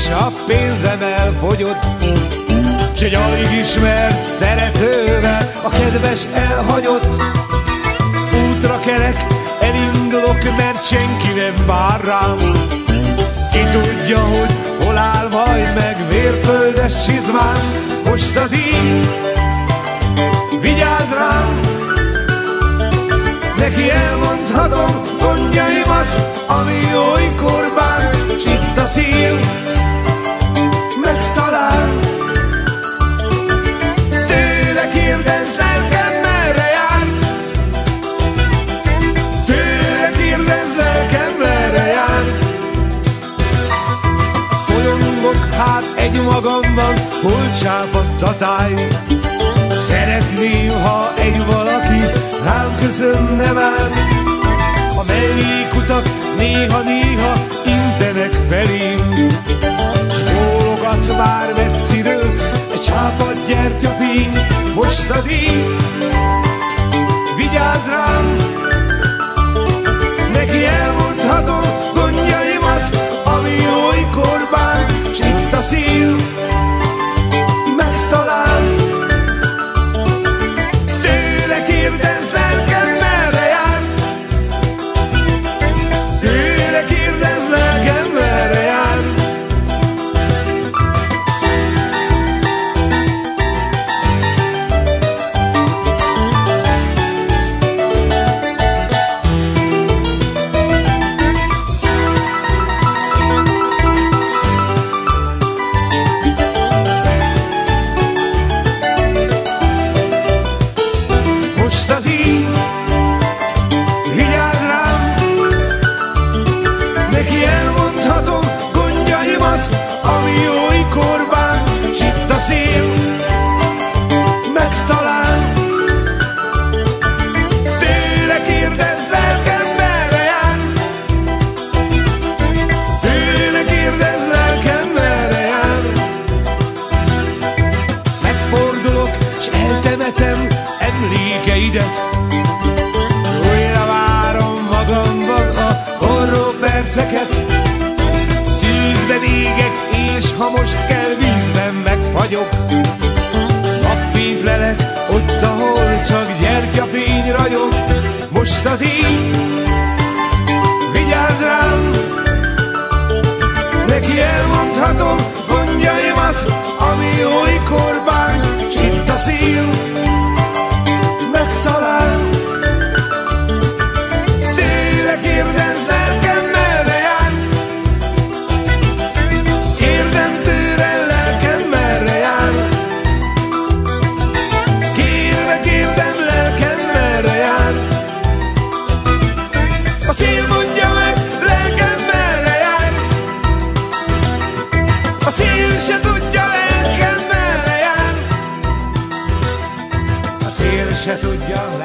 és a pénzem elfogyott, s egy alig ismert szeretővel a kedves elhagyott. Útra kelek, elindulok, mert senki nem vár rám. Ki tudja, hogy hol áll majd meg vérföldes csizmám. Most az így vigyázz rám, neki elmondhatom gondjaimat, ami olykor bán, s itt a szív megtalál. Tőle kérdezd, lelkem merre jár, tőle kérdezd, lelkem merre jár. Folyongok hát egy magamban, hol csápadt a táj. Szeretném, ha egy valaki rám köszönne már. A mellékutak néha-néha intenek felém, s bólogat már messziről egy csápadt gyertyafény. Most az így vigyázz rám, neki elmondhatom gondjaimat, ami olykor bán, s itt a szél megtalál. Tőle kérdezz, lelkem merre jár, tőle kérdezz, lelkem merre jár. Most az így vigyázz rám, neki elmondhatom gondjaimat, ami olykor bán, s itt a szél megtalál. Tőle kérdezz, lelkem merre jár, tőle kérdezz, lelkem merre jár. Megfordulok, s eltemetem emlékeidet, újra várom magamban a forró perceket. Tűzben égek, és ha most kell, vízben megfagyok. Napfényt lelek ott, ahol csak gyertyafény ragyog. Most az így vigyázz rám, neki elmondhatom gondjaimat, ami olykor bán, s itt a szél megtalál. Tőle kérdezz, lelkem merre jár, kérdem tőle, lelkem merre jár. Kérve kérdem, lelkem merre jár. A szél mondja meg, lelkem merre jár, a szél se tudja, lelkem merre jár. A szél se tudja,